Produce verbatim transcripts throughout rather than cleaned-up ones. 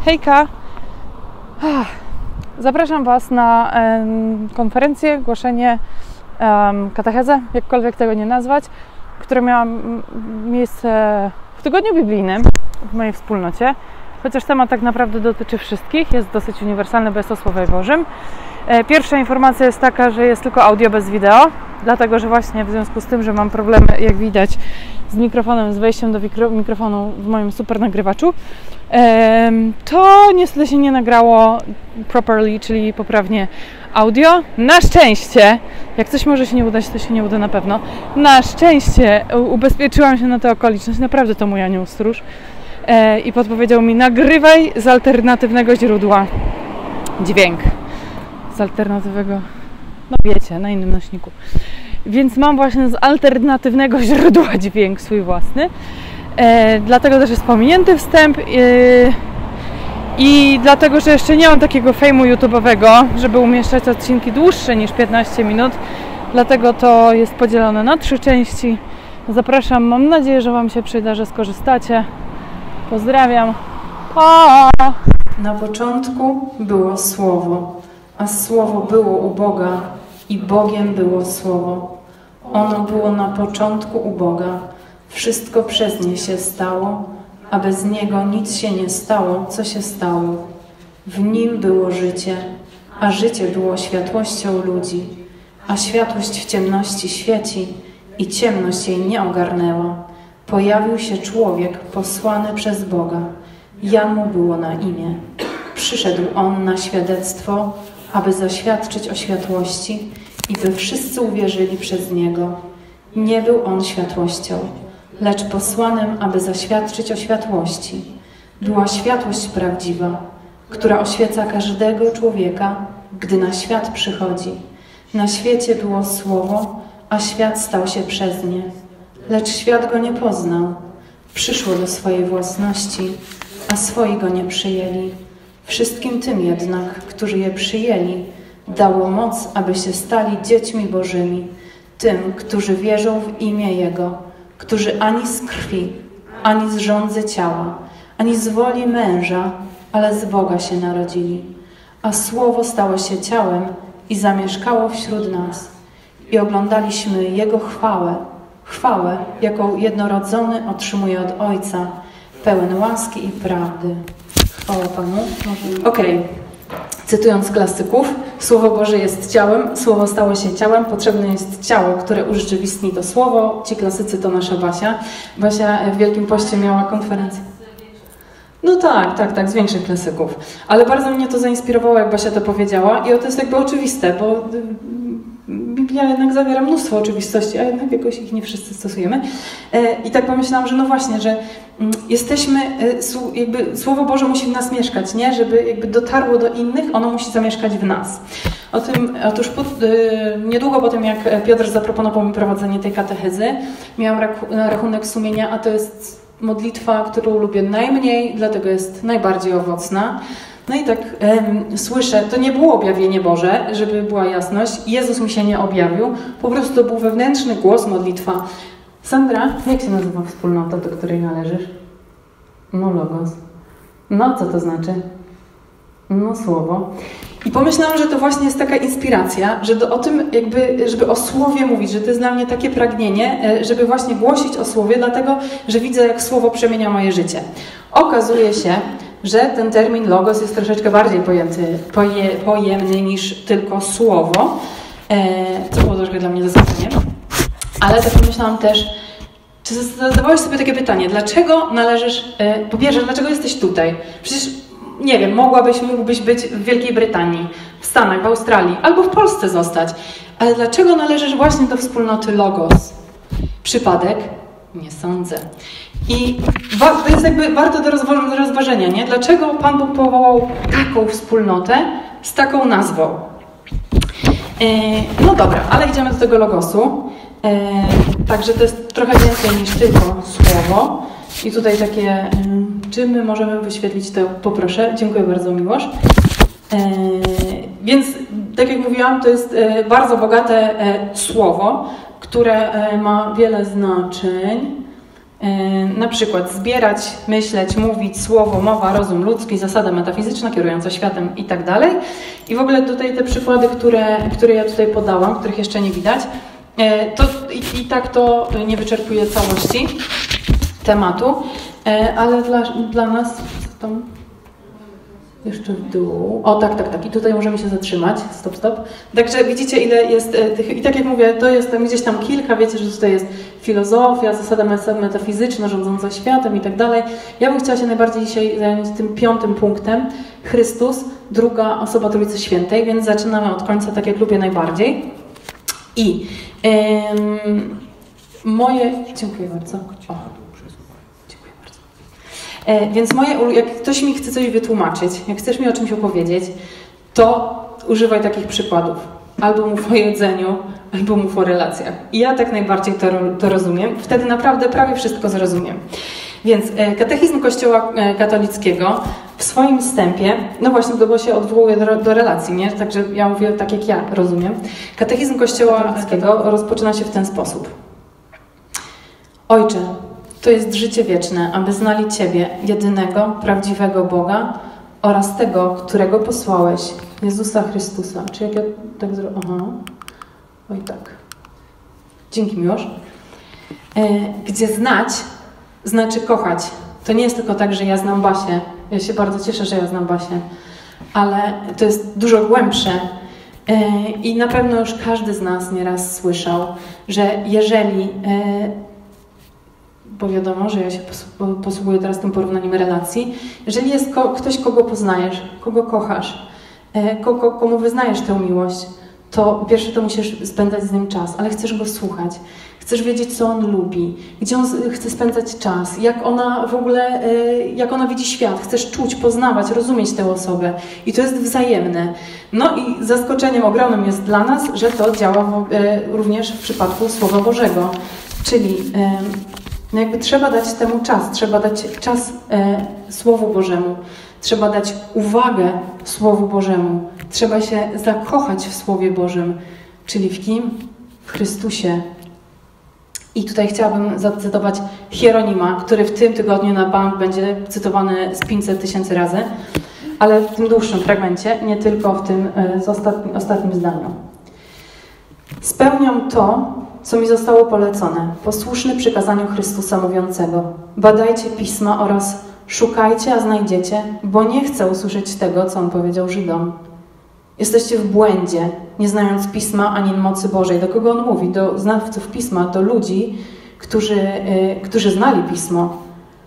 Hejka! Zapraszam Was na um, konferencję, głoszenie, um, katechezę, jakkolwiek tego nie nazwać, która miała miejsce w tygodniu biblijnym w mojej wspólnocie. Chociaż temat tak naprawdę dotyczy wszystkich, jest dosyć uniwersalny, bo jest o Słowie Bożym. Pierwsza informacja jest taka, że jest tylko audio bez wideo, dlatego że właśnie w związku z tym, że mam problemy, jak widać, z mikrofonem, z wejściem do mikrofonu w moim super nagrywaczu, to niestety się nie nagrało properly, czyli poprawnie audio. Na szczęście, jak coś może się nie udać, to się nie uda na pewno. Na szczęście ubezpieczyłam się na tę okoliczność, naprawdę to mój anioł stróż, i podpowiedział mi: nagrywaj z alternatywnego źródła dźwięk. Z alternatywnego, no wiecie, na innym nośniku. Więc mam właśnie z alternatywnego źródła dźwięk swój własny. E, dlatego też jest pominięty wstęp. E, I dlatego, że jeszcze nie mam takiego fejmu YouTube'owego, żeby umieszczać odcinki dłuższe niż piętnaście minut. Dlatego to jest podzielone na trzy części. Zapraszam, mam nadzieję, że Wam się przyda, że skorzystacie. Pozdrawiam. Pa! Na początku było Słowo, a Słowo było u Boga i Bogiem było Słowo. Ono było na początku u Boga. Wszystko przez nie się stało, a bez Niego nic się nie stało, co się stało. W Nim było życie, a życie było światłością ludzi. A światłość w ciemności świeci i ciemność jej nie ogarnęła. Pojawił się człowiek posłany przez Boga. Jan mu było na imię. Przyszedł on na świadectwo, aby zaświadczyć o światłości i by wszyscy uwierzyli przez Niego. Nie był on światłością, lecz posłanym, aby zaświadczyć o światłości. Była światłość prawdziwa, która oświeca każdego człowieka, gdy na świat przychodzi. Na świecie było Słowo, a świat stał się przez nie. Lecz świat go nie poznał. Przyszło do swojej własności, a swoi go nie przyjęli. Wszystkim tym jednak, którzy je przyjęli, dało moc, aby się stali dziećmi Bożymi, tym, którzy wierzą w imię Jego, którzy ani z krwi, ani z żądzy ciała, ani z woli męża, ale z Boga się narodzili. A Słowo stało się ciałem i zamieszkało wśród nas. I oglądaliśmy Jego chwałę, chwałę, jaką jednorodzony otrzymuje od Ojca, pełen łaski i prawdy. Chwała Panu. Okej. Okay. Cytując klasyków, Słowo Boże jest ciałem, Słowo stało się ciałem, potrzebne jest ciało, które urzeczywistni to Słowo. Ci klasycy to nasza Basia. Basia w Wielkim Poście miała konferencję. No tak, tak, tak, z większych klasyków. Ale bardzo mnie to zainspirowało, jak Basia to powiedziała, i to jest jakby oczywiste, bo Biblia jednak zawiera mnóstwo oczywistości, a jednak jakoś ich nie wszyscy stosujemy. I tak pomyślałam, że no właśnie, że jesteśmy, jakby Słowo Boże musi w nas mieszkać, nie? Żeby jakby dotarło do innych, ono musi zamieszkać w nas. O tym, otóż pod, niedługo po tym, jak Piotr zaproponował mi prowadzenie tej katechezy, miałam rachunek sumienia, a to jest modlitwa, którą lubię najmniej, dlatego jest najbardziej owocna. No i tak um, słyszę, to nie było objawienie Boże, żeby była jasność. Jezus mi się nie objawił, po prostu to był wewnętrzny głos, modlitwa. Sandra, jak się nazywa wspólnota, do której należysz? No Logos. No, co to znaczy? No Słowo. I pomyślałam, że to właśnie jest taka inspiracja, że do, o tym jakby, żeby o Słowie mówić, że to jest dla mnie takie pragnienie, żeby właśnie głosić o Słowie, dlatego, że widzę, jak Słowo przemienia moje życie. Okazuje się, że ten termin Logos jest troszeczkę bardziej pojęty, poje, pojemny niż tylko Słowo, e, co było troszkę dla mnie zaskoczeniem. Ale tak pomyślałam też, czy zadawałeś sobie takie pytanie, dlaczego należysz, e, po pierwsze, dlaczego jesteś tutaj? Przecież, nie wiem, mogłabyś, mógłbyś być w Wielkiej Brytanii, w Stanach, w Australii, albo w Polsce zostać, ale dlaczego należysz właśnie do wspólnoty Logos? Przypadek? Nie sądzę. I to jest jakby warto do rozważenia, nie? Dlaczego Pan Bóg powołał taką wspólnotę z taką nazwą? No dobra, ale idziemy do tego Logosu. Także to jest trochę więcej niż tylko Słowo. I tutaj takie, czy my możemy wyświetlić to? Poproszę. Dziękuję bardzo, Miłosz. Więc, tak jak mówiłam, to jest bardzo bogate słowo, które ma wiele znaczeń. Na przykład zbierać, myśleć, mówić, słowo, mowa, rozum ludzki, zasada metafizyczna kierująca światem i tak dalej. I w ogóle tutaj te przykłady, które, które ja tutaj podałam, których jeszcze nie widać, to i, i tak to nie wyczerpuje całości tematu, ale dla, dla nas... Co tam? Jeszcze w dół. O, tak, tak, tak. I tutaj możemy się zatrzymać. Stop, stop. Także widzicie, ile jest tych... I tak jak mówię, to jest tam gdzieś tam kilka. Wiecie, że tutaj jest filozofia, zasada metafizyczna, rządząca światem i tak dalej. Ja bym chciała się najbardziej dzisiaj zająć tym piątym punktem. Chrystus, druga osoba Trójcy Świętej, więc zaczynamy od końca, tak jak lubię najbardziej. I ym, moje... Dziękuję bardzo. O. Więc moje, jak ktoś mi chce coś wytłumaczyć, jak chcesz mi o czymś opowiedzieć, to używaj takich przykładów. Albo mów o jedzeniu, albo mów o relacjach. I ja tak najbardziej to, to rozumiem. Wtedy naprawdę prawie wszystko zrozumiem. Więc katechizm Kościoła katolickiego w swoim wstępie, no właśnie, bo się odwołuje do, do relacji, nie? Także ja mówię tak, jak ja rozumiem. Katechizm Kościoła katolickiego rozpoczyna się w ten sposób. Ojcze, to jest życie wieczne, aby znali Ciebie, jedynego, prawdziwego Boga oraz tego, którego posłałeś, Jezusa Chrystusa. Czy jak ja tak zrobię? Aha. Oj tak. Dzięki, Miłosz. Gdzie znać, znaczy kochać. To nie jest tylko tak, że ja znam Basię. Ja się bardzo cieszę, że ja znam Basię. Ale to jest dużo głębsze. I na pewno już każdy z nas nieraz słyszał, że jeżeli... bo wiadomo, że ja się posługuję teraz tym porównaniem relacji. Jeżeli jest ko ktoś, kogo poznajesz, kogo kochasz, kogo, komu wyznajesz tę miłość, to pierwsze to musisz spędzać z nim czas, ale chcesz go słuchać. Chcesz wiedzieć, co on lubi, gdzie on chce spędzać czas, jak ona w ogóle, jak ona widzi świat. Chcesz czuć, poznawać, rozumieć tę osobę. I to jest wzajemne. No i zaskoczeniem ogromnym jest dla nas, że to działa również w przypadku Słowa Bożego. Czyli no jakby trzeba dać temu czas, trzeba dać czas e, Słowu Bożemu, trzeba dać uwagę Słowu Bożemu, trzeba się zakochać w Słowie Bożym, czyli w kim? W Chrystusie. I tutaj chciałabym zacytować Hieronima, który w tym tygodniu na bank będzie cytowany z pięćset tysięcy razy, ale w tym dłuższym fragmencie, nie tylko w tym e, z ostatnim, ostatnim zdaniu. Spełniam to, co mi zostało polecone, posłuszny przykazaniu Chrystusa mówiącego. Badajcie Pisma oraz szukajcie, a znajdziecie, bo nie chcę usłyszeć tego, co On powiedział Żydom. Jesteście w błędzie, nie znając Pisma ani mocy Bożej. Do kogo On mówi? Do znawców Pisma, do ludzi, którzy, yy, którzy znali Pismo.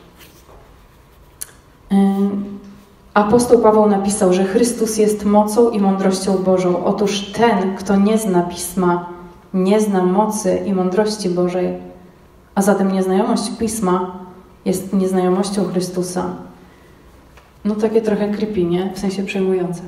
Yy. Apostoł Paweł napisał, że Chrystus jest mocą i mądrością Bożą. Otóż ten, kto nie zna Pisma, nie zna mocy i mądrości Bożej, a zatem nieznajomość Pisma jest nieznajomością Chrystusa. No takie trochę creepy, nie? W sensie przejmujące.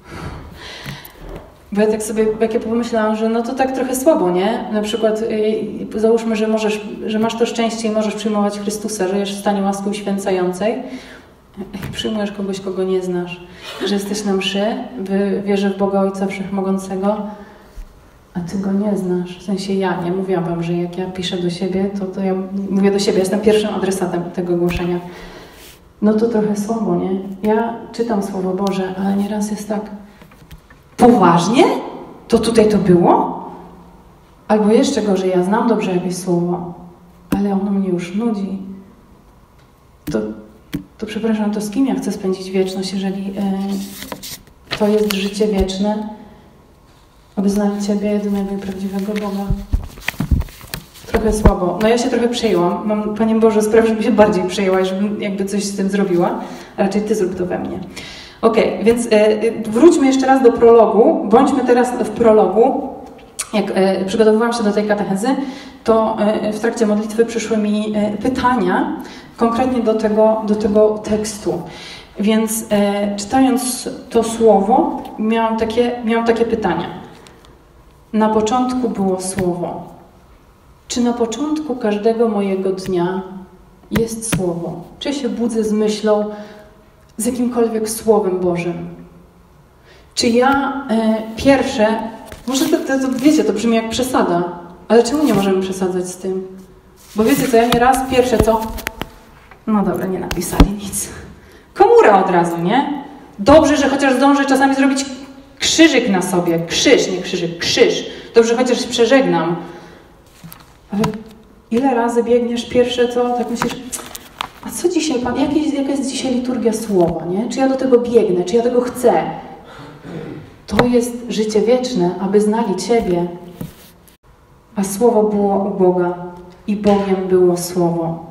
Bo ja tak sobie, jak ja pomyślałam, że no to tak trochę słabo, nie? Na przykład yy, załóżmy, że, możesz, że masz to szczęście i możesz przyjmować Chrystusa, że jesteś w stanie łaski uświęcającej, przyjmujesz kogoś, kogo nie znasz, że jesteś na mszy, wierzę w Boga Ojca Wszechmogącego, a ty go nie znasz. W sensie ja, nie mówiłam wam, że jak ja piszę do siebie, to, to ja mówię do siebie, jestem pierwszym adresatem tego głoszenia. No to trochę słabo, nie? Ja czytam Słowo Boże, ale nieraz jest tak, poważnie? To tutaj to było? Albo jeszcze gorzej, ja znam dobrze jakieś słowo, ale ono mnie już nudzi. To, to przepraszam, to z kim ja chcę spędzić wieczność, jeżeli yy, to jest życie wieczne, aby znali Ciebie, jedynego i prawdziwego Boga. Trochę słabo. No ja się trochę przejęłam. Mam, Panie Boże, spraw, żebym się bardziej przejęła i żebym jakby coś z tym zrobiła. A raczej Ty zrób to we mnie. Okej, okay, więc e, wróćmy jeszcze raz do prologu. Bądźmy teraz w prologu. Jak e, przygotowywałam się do tej katechezy, to e, w trakcie modlitwy przyszły mi e, pytania konkretnie do tego, do tego tekstu. Więc e, czytając to słowo, miałam takie, miałam takie pytania. Na początku było Słowo. Czy na początku każdego mojego dnia jest Słowo? Czy ja się budzę z myślą, z jakimkolwiek Słowem Bożym? Czy ja e, pierwsze, może to, to, to wiecie, to brzmi jak przesada, ale czemu nie możemy przesadzać z tym? Bo wiecie co, ja nieraz pierwsze co... No dobra, nie napisali nic. Komura od razu, nie? Dobrze, że chociaż zdążę czasami zrobić krzyżyk na sobie. Krzyż, nie krzyżyk, krzyż. Dobrze, chociaż się przeżegnam. Ale ile razy biegniesz pierwsze co, tak myślisz, a co dzisiaj Pan, jaka jest, jaka jest dzisiaj liturgia słowa, nie? Czy ja do tego biegnę, czy ja tego chcę? To jest życie wieczne, aby znali Ciebie. A Słowo było u Boga i Bogiem było Słowo.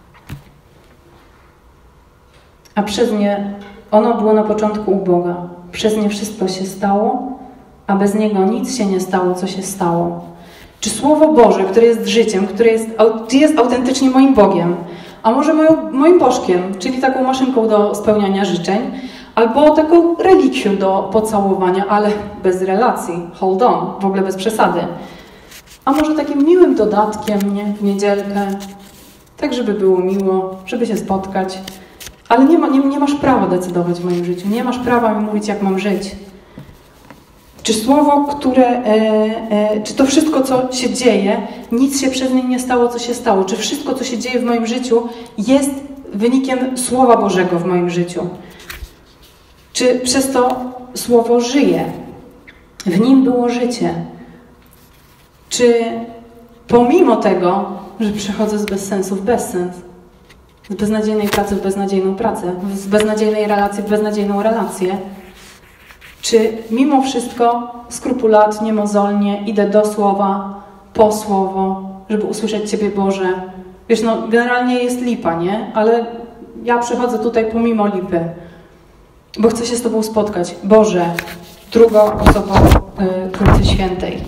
A przez nie, ono było na początku u Boga. Przez nie wszystko się stało, a bez Niego nic się nie stało, co się stało. Czy Słowo Boże, które jest życiem, które jest, jest autentycznie moim Bogiem, a może moją, moim bożkiem, czyli taką maszynką do spełniania życzeń, albo taką relikwią do pocałowania, ale bez relacji, hold on, w ogóle bez przesady. A może takim miłym dodatkiem, nie, w niedzielkę, tak żeby było miło, żeby się spotkać, ale nie, ma, nie, nie masz prawa decydować w moim życiu, nie masz prawa mi mówić, jak mam żyć. Czy słowo, które, e, e, czy to wszystko, co się dzieje, nic się przez nie nie stało, co się stało? Czy wszystko, co się dzieje w moim życiu, jest wynikiem Słowa Bożego w moim życiu? Czy przez to Słowo żyje? W nim było życie. Czy pomimo tego, że przechodzę z bezsensu w bezsens, z beznadziejnej pracy w beznadziejną pracę, z beznadziejnej relacji w beznadziejną relację, czy mimo wszystko skrupulatnie, mozolnie idę do Słowa, po Słowo, żeby usłyszeć Ciebie, Boże? Wiesz, no generalnie jest lipa, nie? Ale ja przychodzę tutaj pomimo lipy, bo chcę się z Tobą spotkać. Boże, druga osoba y, Trójcy Świętej.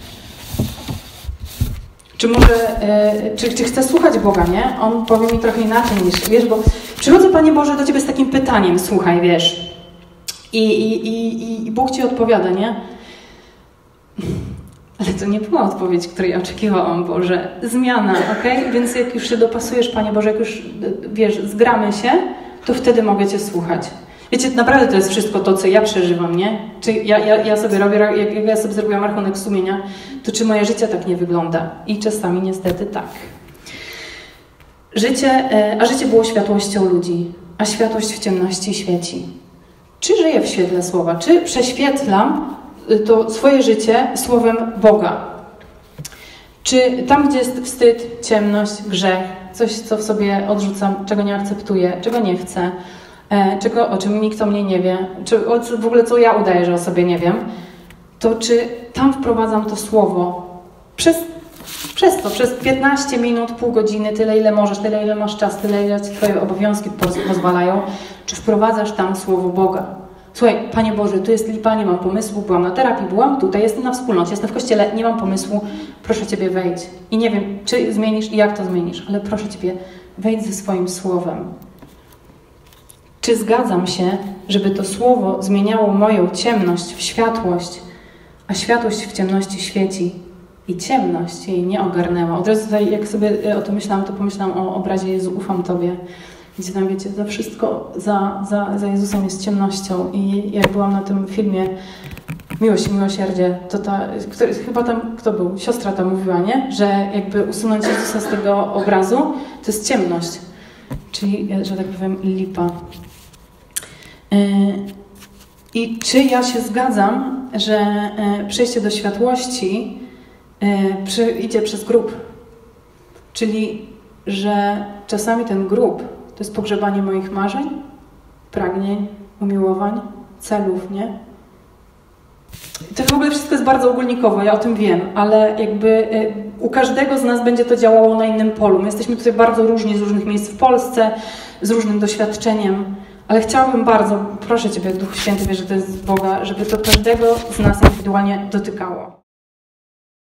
Czy może, y, czy, czy chcę słuchać Boga, nie? On powie mi trochę inaczej niż, wiesz, bo przychodzę, Panie Boże, do Ciebie z takim pytaniem, słuchaj, wiesz, I, i, i, i Bóg Ci odpowiada, nie? Ale to nie była odpowiedź, której oczekiwałam, Boże. Zmiana, okej? Okay? Więc jak już się dopasujesz, Panie Boże, jak już, wiesz, zgramy się, to wtedy mogę Cię słuchać. Wiecie, naprawdę to jest wszystko to, co ja przeżywam, nie? Czy ja, ja, ja sobie robię, jak, jak ja sobie zrobiłam rachunek sumienia, to czy moje życie tak nie wygląda? I czasami niestety tak. Życie, a życie było światłością ludzi, a światłość w ciemności świeci. Czy żyję w świetle Słowa? Czy prześwietlam to swoje życie Słowem Boga? Czy tam, gdzie jest wstyd, ciemność, grzech, coś, co w sobie odrzucam, czego nie akceptuję, czego nie chcę, czego, o czym nikt o mnie nie wie, czy o, w ogóle co ja udaję, że o sobie nie wiem, to czy tam wprowadzam to Słowo przez, przez to, przez piętnaście minut, pół godziny, tyle ile możesz, tyle ile masz czas, tyle ile Twoje obowiązki pozwalają, czy wprowadzasz tam Słowo Boga? Słuchaj, Panie Boże, tu jest lipa, nie mam pomysłu, byłam na terapii, byłam tutaj, jestem na wspólnocie, jestem w kościele, nie mam pomysłu, proszę Ciebie, wejdź. I nie wiem, czy zmienisz i jak to zmienisz, ale proszę Ciebie, wejdź ze swoim Słowem. Czy zgadzam się, żeby to Słowo zmieniało moją ciemność w światłość, a światłość w ciemności świeci i ciemność jej nie ogarnęła? Od razu tutaj, jak sobie o tym myślałam, to pomyślałam o obrazie Jezu, ufam Tobie. Gdzie tam, wiecie, za wszystko za, za, za Jezusem jest ciemnością. I jak byłam na tym filmie Miłość i Miłosierdzie, to ta, który, chyba tam, kto był? Siostra tam mówiła, nie? Że jakby usunąć Jezusa z tego obrazu, to jest ciemność. Czyli, że tak powiem, lipa. I czy ja się zgadzam, że przejście do światłości idzie przez grób? Czyli, że czasami ten grób to jest pogrzebanie moich marzeń, pragnień, umiłowań, celów, nie? To w ogóle wszystko jest bardzo ogólnikowo, ja o tym wiem, ale jakby u każdego z nas będzie to działało na innym polu. My jesteśmy tutaj bardzo różni, z różnych miejsc w Polsce, z różnym doświadczeniem, ale chciałabym bardzo, proszę Ciebie, Duchu Święty, wiesz, że to jest z Boga, żeby to każdego z nas indywidualnie dotykało.